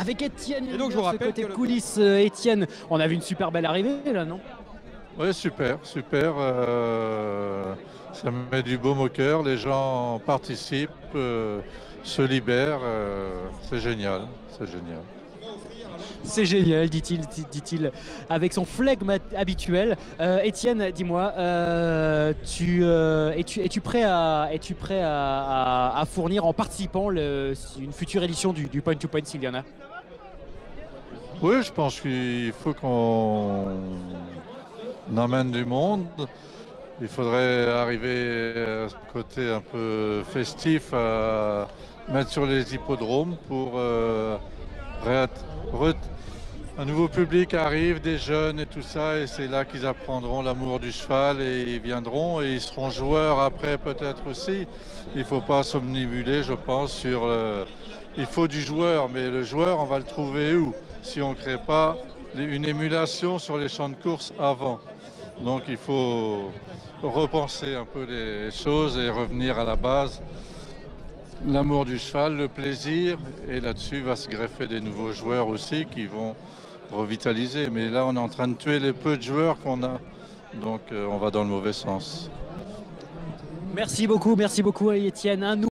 avec Étienne. Et donc, je vous rappelle côté que le- coulisses, Étienne, on a vu une super belle arrivée là, non? Oui, super, super. Ça me met du baume au cœur. Les gens participent, se libèrent. C'est génial, c'est génial. C'est génial, dit-il, avec son flegme habituel. Étienne, dis-moi, es-tu prêt à fournir en participant une future édition du Point to Point s'il y en a? Oui, je pense qu'il faut qu'on emmène du monde. Il faudrait arriver à ce côté un peu festif à mettre sur les hippodromes pour un nouveau public arrive, des jeunes et tout ça, et c'est là qu'ils apprendront l'amour du cheval et ils viendront et ils seront joueurs après peut-être aussi. Il ne faut pas somnibuler, je pense, sur il faut du joueur, mais le joueur, on va le trouver où? Si on ne crée pas une émulation sur les champs de course avant. Donc il faut repenser un peu les choses et revenir à la base. L'amour du cheval, le plaisir, et là-dessus va se greffer des nouveaux joueurs aussi qui vont revitaliser. Mais là, on est en train de tuer les peu de joueurs qu'on a, donc on va dans le mauvais sens. Merci beaucoup, Étienne.